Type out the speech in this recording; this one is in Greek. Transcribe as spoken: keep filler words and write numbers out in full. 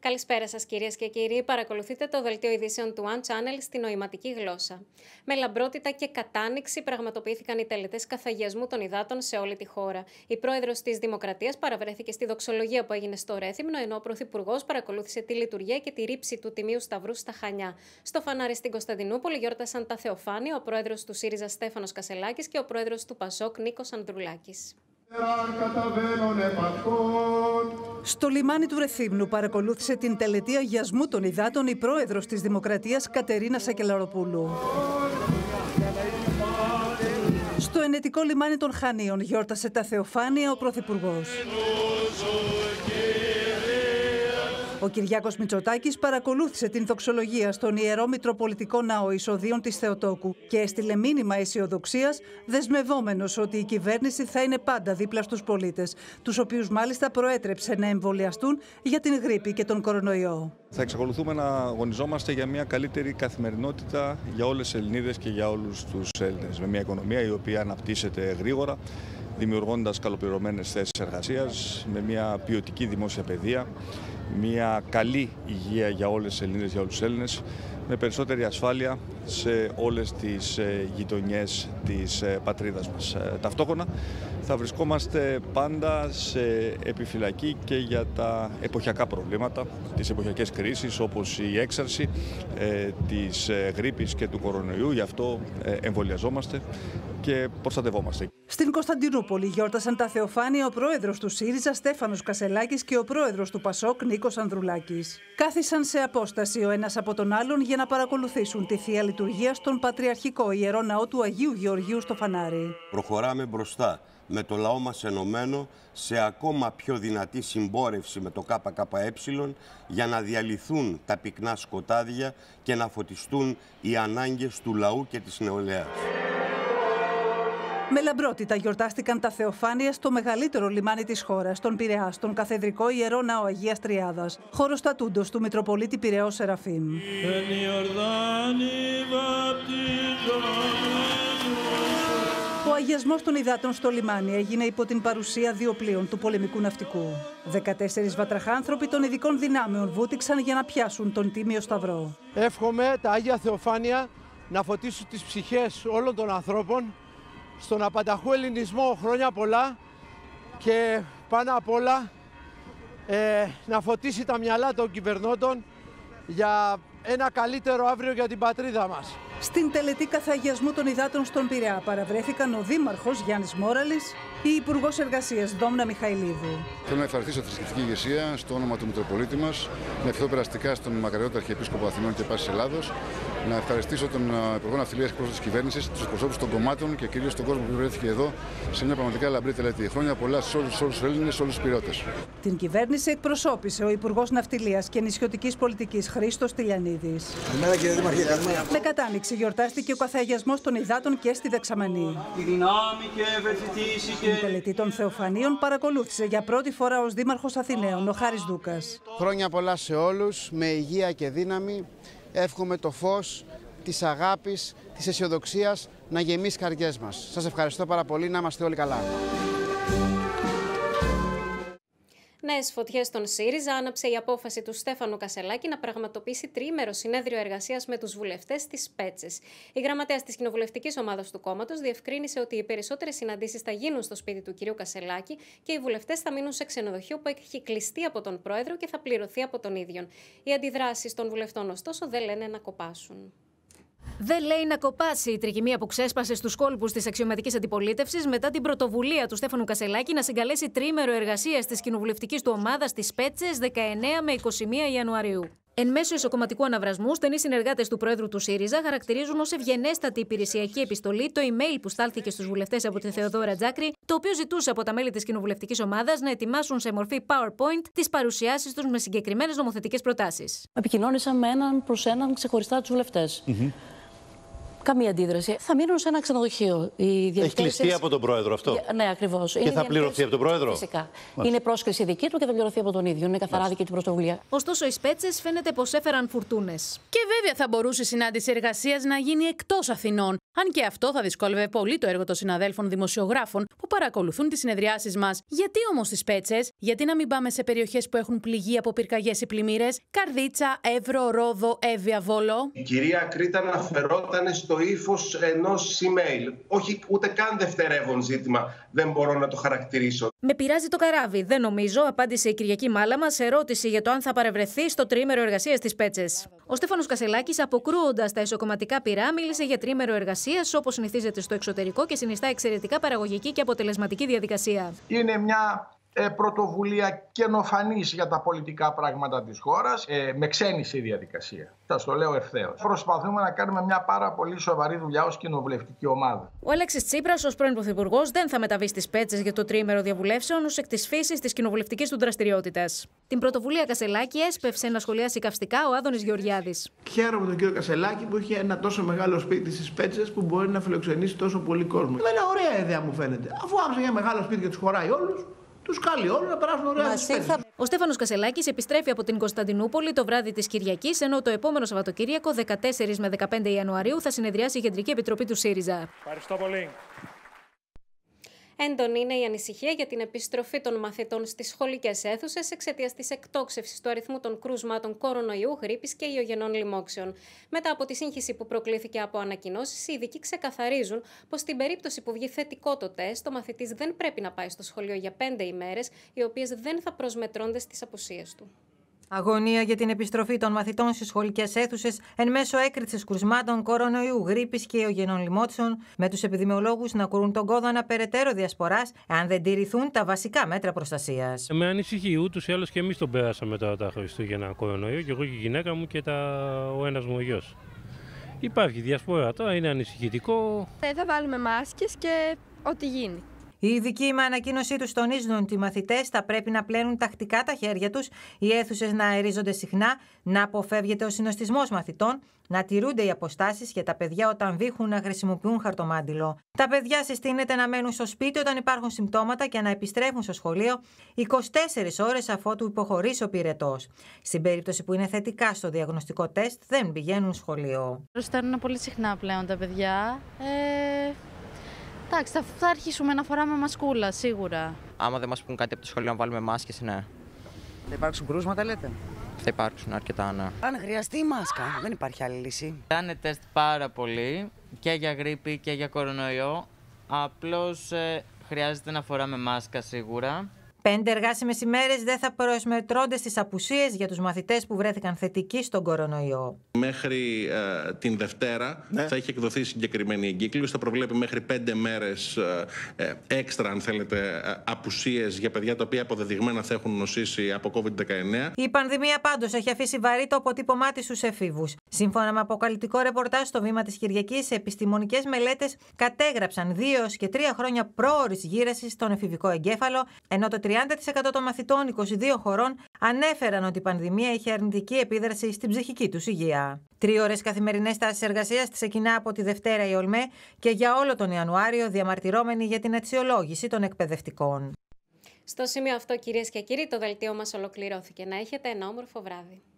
Καλησπέρα σας κυρίες και κύριοι. Παρακολουθείτε το δελτίο ειδήσεων του One Channel στη νοηματική γλώσσα. Με λαμπρότητα και κατάνοιξη πραγματοποιήθηκαν οι τελετές καθαγιασμού των υδάτων σε όλη τη χώρα. Η πρόεδρος της Δημοκρατίας παραβρέθηκε στη δοξολογία που έγινε στο Ρέθυμνο, ενώ ο πρωθυπουργός παρακολούθησε τη λειτουργία και τη ρήψη του Τιμίου Σταυρού στα Χανιά. Στο Φανάρι στην Κωνσταντινούπολη γιόρτασαν τα Θεοφάνεια ο πρόεδρος του ΣΥΡΙΖΑ Στέφανος Κασελάκης και ο πρόεδρος του ΠΑΣΟΚ Νίκος Ανδρουλάκης. Στο λιμάνι του Ρεθύμνου παρακολούθησε την τελετή αγιασμού των υδάτων η πρόεδρος της Δημοκρατίας Κατερίνα Σακελαροπούλου. Στο ενετικό λιμάνι των Χανίων γιόρτασε τα Θεοφάνεια ο πρωθυπουργός. Ο Κυριάκος Μητσοτάκης παρακολούθησε την δοξολογία στον Ιερό Μητροπολιτικό Ναό Εισοδίων της Θεοτόκου και έστειλε μήνυμα αισιοδοξίας, δεσμευόμενος ότι η κυβέρνηση θα είναι πάντα δίπλα στους πολίτες, τους οποίους μάλιστα προέτρεψε να εμβολιαστούν για την γρίπη και τον κορονοϊό. Θα εξακολουθούμε να αγωνιζόμαστε για μια καλύτερη καθημερινότητα για όλες τις Ελληνίδες και για όλους τους Έλληνες. Με μια οικονομία η οποία αναπτύσσεται γρήγορα, δημιουργώντας καλοπληρωμένες θέσεις εργασίας, με μια ποιοτική δημόσια παιδεία, μια καλή υγεία για όλες τις Ελληνίδες, για όλους τους Έλληνες, με περισσότερη ασφάλεια σε όλες τις γειτονιές της πατρίδας μας. Ταυτόχρονα θα βρισκόμαστε πάντα σε επιφυλακή και για τα εποχιακά προβλήματα, τις εποχιακές κρίσεις όπως η έξαρση ε, της γρίπης και του κορονοϊού. Γι' αυτό ε, εμβολιαζόμαστε και προστατευόμαστε. Στην Κωνσταντινούπολη γιόρτασαν τα Θεοφάνεια ο πρόεδρος του ΣΥΡΙΖΑ Στέφανος Κασελάκης και ο πρόεδρος του ΠΑΣΟΚ Νίκος Ανδρουλάκης. Κάθισαν σε απόσταση ο ένας από τον άλλον για να παρακολουθήσουν τη Θεία Λειτουργία στον Πατριαρχικό Ιερό Ναό του Αγίου Γεωργίου στο Φανάρι. Προχωράμε μπροστά με το λαό μας ενωμένο σε ακόμα πιο δυνατή συμπόρευση με το ΚΚΕ για να διαλυθούν τα πυκνά σκοτάδια και να φωτιστούν οι ανάγκες του λαού και της νεολαίας. Με λαμπρότητα γιορτάστηκαν τα Θεοφάνεια στο μεγαλύτερο λιμάνι της χώρας, τον Πειραιά, στον Καθεδρικό Ιερό Ναό Αγίας Τριάδας, χώρος τατούντος του Μητροπολίτη Πειραιώς Σεραφείμ. Ο αγιασμός των υδάτων στο λιμάνι έγινε υπό την παρουσία δύο πλοίων του πολεμικού ναυτικού. δεκατέσσερις βατραχάνθρωποι των ειδικών δυνάμεων βούτυξαν για να πιάσουν τον Τίμιο Σταυρό. Εύχομαι τα Άγια Θεοφάνεια να φωτίσουν τις ψυχές όλων των ανθρώπων, στον απανταχού ελληνισμό χρόνια πολλά και πάνω απ' όλα ε, να φωτίσει τα μυαλά των κυβερνώντων για ένα καλύτερο αύριο για την πατρίδα μας. Στην τελετή καθαγιασμού των υδάτων στον Πειραιά παραβρέθηκαν ο Δήμαρχος Γιάννης Μόραλης, η Υπουργός Εργασίας Ντόμνα Μιχαηλίδου. Θέλω να ευχαριστήσω τη θρησκευτική ηγεσία στο όνομα του Μητροπολίτη μας, να ευχηθώ περαστικά στον Μακαριότητα Αρχιεπίσκοπο Αθηνών και Πάσης Ελλάδος, να ευχαριστήσω τον Υπουργό Ναυτιλίας και πρόσωπο της κυβέρνησης, τους εκπροσώπους των κομμάτων και κυρίως τον κόσμο που βρέθηκε εδώ σε μια πραγματικά λαμπρή τελετή. Χρόνια πολλά σε όλους τους Έλληνες, σε όλους τους Πειραιώτες. Την κυβέρνηση εκπροσώπησε ο Υπουργός Ναυτιλίας και Νησιωτικής Πολιτικής Χρήστος Τηλιανίδης. Καλημέρα κύριε Δήμαρχε. Με κατάνοιξη γιορτάστηκε ο καθαγιασμός των υδάτων και στη Δεξαμενή. Την τελετή των Θεοφανίων παρακολούθησε για πρώτη φορά ως Δήμαρχος Αθηναίων ο Χάρης Δούκας. Χρόνια πολλά σε όλους, με υγεία και δύναμη. Εύχομαι το φως της αγάπης, της αισιοδοξίας να γεμίσει καρδιές μας. Σας ευχαριστώ πάρα πολύ, να είμαστε όλοι καλά. Νέες φωτιές στον ΣΥΡΙΖΑ άναψε η απόφαση του Στέφανου Κασελάκη να πραγματοποιήσει τριήμερο συνέδριο εργασίας με τους βουλευτές στις Πέτσες. Η γραμματέας της κοινοβουλευτικής ομάδας του κόμματος διευκρίνησε ότι οι περισσότερες συναντήσεις θα γίνουν στο σπίτι του κυρίου Κασελάκη και οι βουλευτές θα μείνουν σε ξενοδοχείο που έχει κλειστεί από τον πρόεδρο και θα πληρωθεί από τον ίδιον. Οι αντιδράσεις των βουλευτών, ωστόσο, δεν λένε να κοπάσουν. Δεν λέει να κοπάσει η τρικυμία που ξέσπασε στους κόλπους της αξιωματικής αντιπολίτευσης μετά την πρωτοβουλία του Στέφανου Κασελάκη να συγκαλέσει τρίμερο εργασίας της κοινοβουλευτικής του ομάδας στις Πέτσες δεκαεννέα με είκοσι μία Ιανουαρίου. Εν μέσω ισοκομματικού αναβρασμού, στενοί συνεργάτες του Προέδρου του ΣΥΡΙΖΑ χαρακτηρίζουν ως ευγενέστατη υπηρεσιακή επιστολή το email που στάλθηκε στους βουλευτές από τη Θεοδόρα Τζάκρη, το οποίο ζητούσε από τα μέλη της κοινοβουλευτικής ομάδας να ετοιμάσουν σε μορφή PowerPoint τις παρουσιάσεις τους με συγκεκριμένες νομοθετικές προτάσεις. Επικοινώνησα με έναν προς έναν ξεχωριστά τους βουλευτές. Mm-hmm. Καμία αντίδραση. Θα μείνουν σε ένα ξενοδοχείο. Έχει κλειστεί από τον πρόεδρο αυτό. Ναι, ακριβώς. Και είναι θα πληρωθεί από τον πρόεδρο. Φυσικά. Μάλιστα. Είναι πρόσκληση δική του και θα πληρωθεί από τον ίδιο. Είναι καθαρά δική του πρωτοβουλία. Ωστόσο, οι Σπέτσες φαίνεται πως έφεραν φουρτούνες. Και βέβαια θα μπορούσε η συνάντηση εργασίας να γίνει εκτός Αθηνών. Αν και αυτό θα δυσκόλευε πολύ το έργο των συναδέλφων δημοσιογράφων που παρακολουθούν τις συνεδριάσεις μας. Γιατί όμως τις Πέτσες, γιατί να μην πάμε σε περιοχές που έχουν πληγεί από πυρκαγιές ή πλημμύρες, Καρδίτσα, Εύρο, Ρόδο, Εύβοια, Βόλο. Η κυρία Κρήτα αναφερόταν στο ύφος ενός email. Όχι ούτε καν δευτερεύον ζήτημα, δεν μπορώ να το χαρακτηρίσω. Με πειράζει το καράβι, δεν νομίζω, απάντησε η Κυριακή Μάλαμα σε ερώτηση για το αν θα παρευρεθεί στο τρίμερο εργασίας της Πέτσες. Ο Στέφανος Κασελάκης, αποκρούοντας τα ισοκομματικά πυρά, μίλησε για τρίμερο εργασίας όπως συνηθίζεται στο εξωτερικό και συνιστά εξαιρετικά παραγωγική και αποτελεσματική διαδικασία. Είναι μια ε, πρωτοβουλία καινοφανής για τα πολιτικά πράγματα της χώρας, ε, με ξένησε η διαδικασία. Σας το λέω ευθέως. Προσπαθούμε να κάνουμε μια πάρα πολύ σοβαρή δουλειά ως κοινοβουλευτική ομάδα. Ο Αλέξης Τσίπρας, ως πρώην Πρωθυπουργός, δεν θα μεταβεί στις Πέτσες για το τρίμερο διαβουλεύσεων ως εκ της φύσης της κοινοβουλευτικής του δραστηριότητας. Την πρωτοβουλία Κασελάκη έσπευσε να σχολιάσει καυστικά ο Άδωνης Γεωργιάδης. Χαίρομαι τον κύριο Κασελάκη που έχει ένα τόσο μεγάλο σπίτι στις Πέτσες που μπορεί να φιλοξενήσει τόσο πολύ κόσμο. Είναι ωραία ιδέα, μου φαίνεται. Αφού άφησε ένα μεγάλο σπίτι και τους χωράει όλους. Τους καλεί όλους να περάσουν ωραία στις Πέτσες. Ο Στέφανος Κασελάκης επιστρέφει από την Κωνσταντινούπολη το βράδυ της Κυριακής, ενώ το επόμενο Σαββατοκύριακο, δεκατέσσερις με δεκαπέντε Ιανουαρίου, θα συνεδριάσει η Κεντρική Επιτροπή του ΣΥΡΙΖΑ. Ευχαριστώ πολύ. Έντονη είναι η ανησυχία για την επιστροφή των μαθητών στις σχολικές αίθουσες εξαιτίας της εκτόξευσης του αριθμού των κρούσματων κορονοϊού, γρίπης και ιογενών λοιμόξεων. Μετά από τη σύγχυση που προκλήθηκε από ανακοινώσεις, οι ειδικοί ξεκαθαρίζουν πως στην περίπτωση που βγει θετικό το τεστ, ο μαθητής δεν πρέπει να πάει στο σχολείο για πέντε ημέρες, οι οποίες δεν θα προσμετρώνται στις απουσίες του. Αγωνία για την επιστροφή των μαθητών στις σχολικές αίθουσες εν μέσω έκρηξης κρουσμάτων κορονοϊού, γρίπης και ιογενών λοιμόξεων, με τους επιδημιολόγους να κουρούν τον κόδωνα περαιτέρω διασποράς, αν δεν τηρηθούν τα βασικά μέτρα προστασίας. Με ανησυχεί, ούτως ή άλλως και εμείς τον πέρασαμε τα, τα Χριστούγεννα κορονοϊό, και εγώ και η γυναίκα μου και τα, ο ένας μου ο γιος. Υπάρχει διασπορά, τώρα είναι ανησυχητικό. Ε, θα βάλουμε μάσκες και ό,τι γίνει. Οι ειδικοί με ανακοίνωσή τους τονίζουν ότι οι μαθητές θα πρέπει να πλένουν τακτικά τα χέρια τους, οι αίθουσες να αερίζονται συχνά, να αποφεύγεται ο συνοστισμός μαθητών, να τηρούνται οι αποστάσεις και τα παιδιά όταν βήχουν να χρησιμοποιούν χαρτομάντιλο. Τα παιδιά συστήνεται να μένουν στο σπίτι όταν υπάρχουν συμπτώματα και να επιστρέφουν στο σχολείο είκοσι τέσσερις ώρες αφότου υποχωρήσει ο πυρετός. Στην περίπτωση που είναι θετικά στο διαγνωστικό τεστ, δεν πηγαίνουν σχολείο. Προσταίνουν πολύ συχνά πλέον τα παιδιά. Ε... Εντάξει, θα, θα αρχίσουμε να φοράμε μασκούλα, σίγουρα. Άμα δεν μας πούν κάτι από το σχολείο να βάλουμε μάσκες, ναι. Θα υπάρξουν κρούσματα, λέτε? Θα υπάρξουν αρκετά, ναι. Αν χρειαστεί η μάσκα, δεν υπάρχει άλλη λύση. Κάνε τεστ πάρα πολύ και για γρίπη και για κορονοϊό. Απλώς ε, χρειάζεται να φοράμε μάσκα σίγουρα. Πέντε εργάσιμες ημέρες δεν θα προσμετρώνται στις απουσίες για τους μαθητές που βρέθηκαν θετικοί στον κορονοϊό. Μέχρι ε, την Δευτέρα ναι. θα έχει εκδοθεί συγκεκριμένη εγκύκλωση. Θα προβλέπει μέχρι πέντε μέρες ε, έξτρα, αν θέλετε, απουσίες για παιδιά τα οποία αποδεδειγμένα θα έχουν νοσήσει από κόβιντ δεκαεννέα. Η πανδημία πάντως έχει αφήσει βαρύ το αποτύπωμά της στους εφήβους. Σύμφωνα με αποκαλυπτικό ρεπορτάζ στο Βήμα της Κυριακής, επιστημονικές μελέτες κατέγραψαν δύο και τρία χρόνια πρόωρης γύρεσης στον εφηβικό εγκέφαλο, ενώ το τριάντα τοις εκατό των μαθητών είκοσι δύο χωρών ανέφεραν ότι η πανδημία είχε αρνητική επίδραση στην ψυχική τους υγεία. Τρίωρες καθημερινές τάσεις εργασίας ξεκινά από τη Δευτέρα η ΟΛΜΕ και για όλο τον Ιανουάριο, διαμαρτυρόμενοι για την αξιολόγηση των εκπαιδευτικών. Στο σημείο αυτό, κυρίες και κύριοι, το δελτίο μας ολοκληρώθηκε. Να έχετε ένα όμορφο βράδυ.